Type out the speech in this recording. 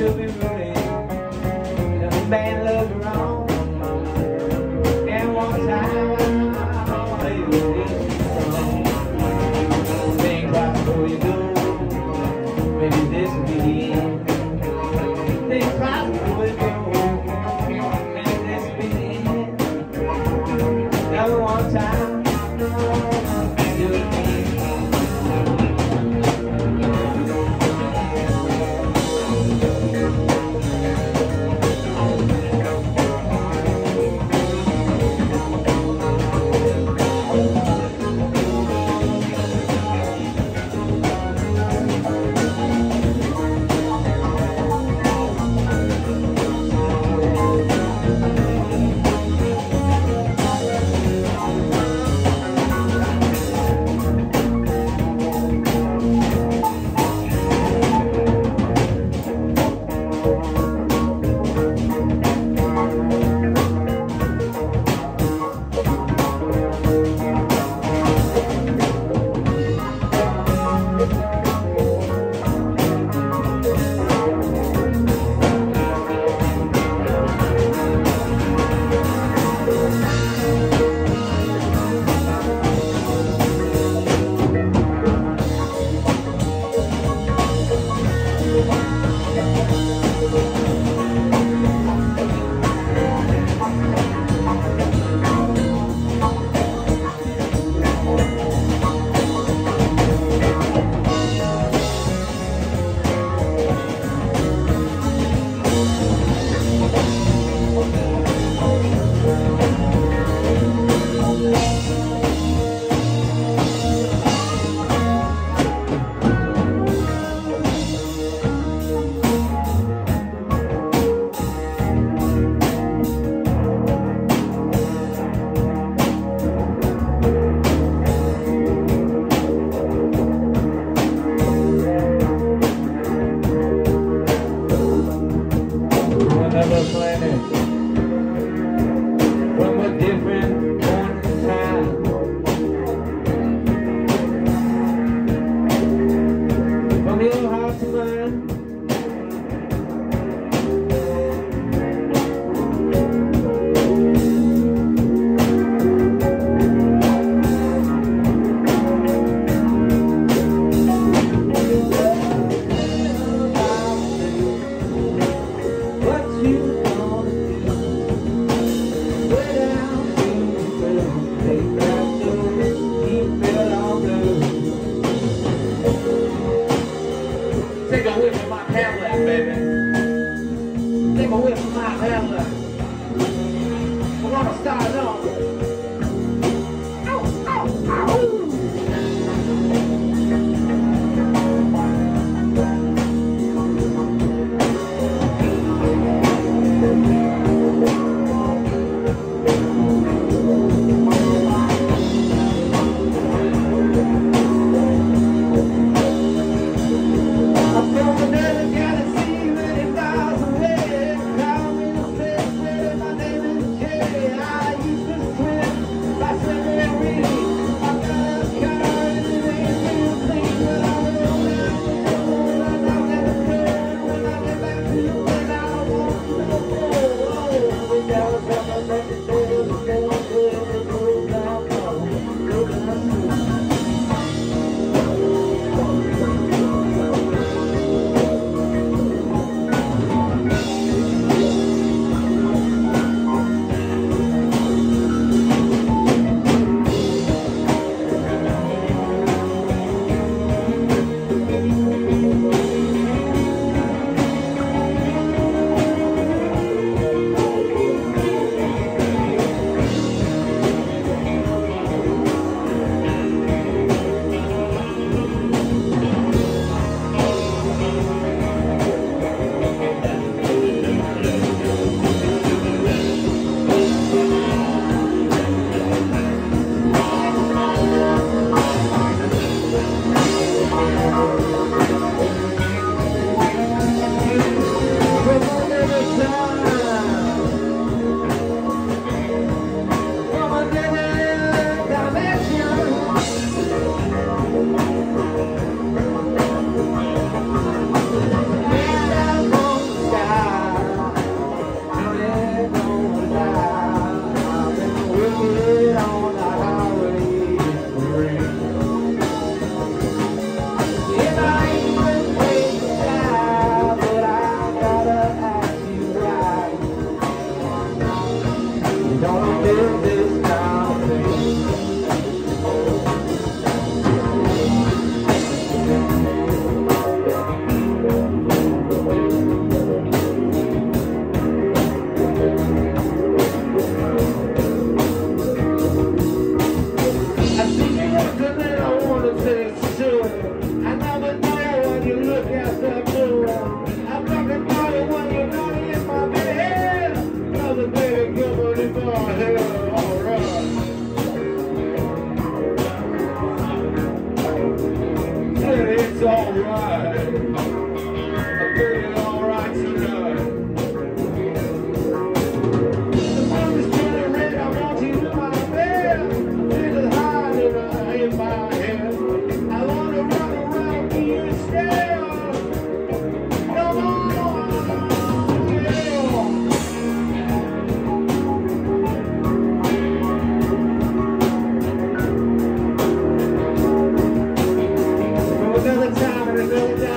could be ruined. You know, the man loves wrong. And one time, maybe this is wrong. Think twice before you go. Maybe this will be the end. Think twice before you go. Maybe this will be the end. Another one time, do it again. Take a whip from my Cadillac, baby. Take a whip from my Cadillac. We're gonna start it off. Ow, ow, ow. I used to I'm feeling alright tonight. The moon is turning red, I want you in my bed. Feeling high in my head. I wanna run around you instead. Come on, yeah. Another time and another day.